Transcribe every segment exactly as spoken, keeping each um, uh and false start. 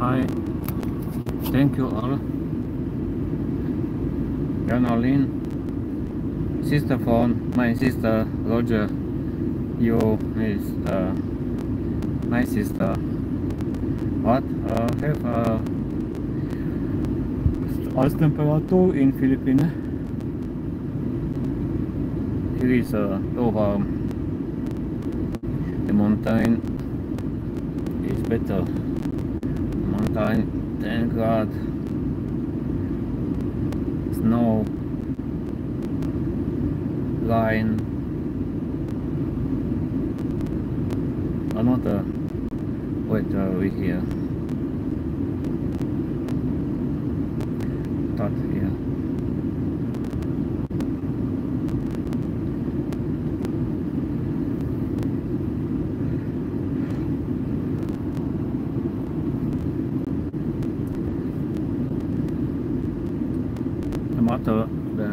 Hi, thank you all. Janolin, sister phone, my sister Roger, you is uh, my sister. What uh, have uh, Außentemperatur in Philippines? Here is uh, over the mountain is better. Mountain ten grad, snow line, another weather we here. Start here. The mother, the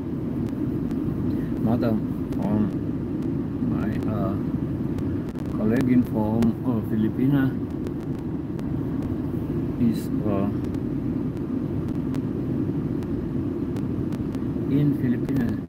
mother from my uh, colleague from uh, Philippines is uh, in Philippines.